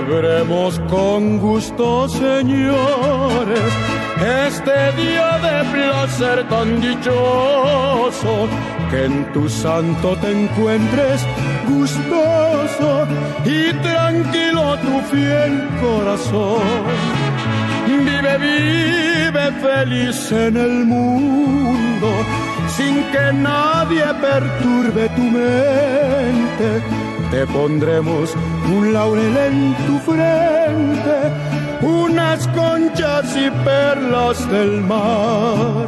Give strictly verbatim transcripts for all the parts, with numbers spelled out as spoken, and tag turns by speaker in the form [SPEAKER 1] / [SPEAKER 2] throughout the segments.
[SPEAKER 1] Celebremos con gusto, señores, este día de placer tan dichoso, que en tu santo te encuentres gustoso y tranquilo tu fiel corazón. Vive, vive feliz en el mundo, sin que nadie perturbe tu mente. Te pondremos un laurel en tu frente, unas conchas y perlas del mar.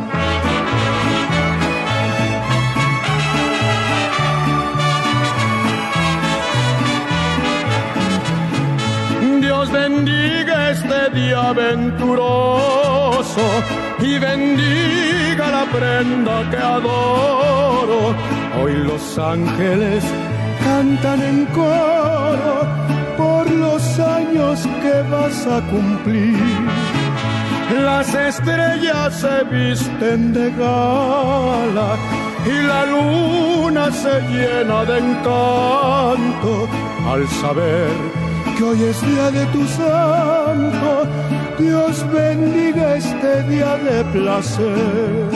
[SPEAKER 1] Dios bendiga este día venturoso y bendiga la prenda que adoro. Hoy los ángeles cantan en coro por los años que vas a cumplir. Las estrellas se visten de gala y la luna se llena de encanto al saber que hoy es día de tu santo. Dios bendiga este día de placer.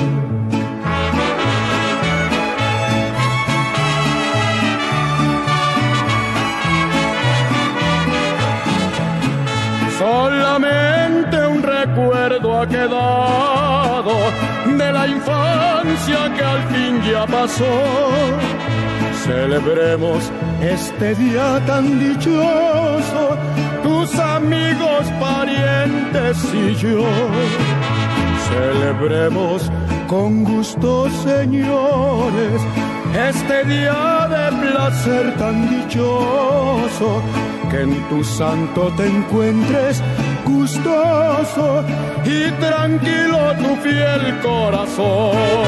[SPEAKER 1] Solamente un recuerdo ha quedado de la infancia que al fin ya pasó. Celebremos este día tan dichoso, tus amigos, parientes y yo. Celebremos con gusto, señores, este día de placer tan dichoso, que en tu santo te encuentres gustoso y tranquilo tu fiel corazón.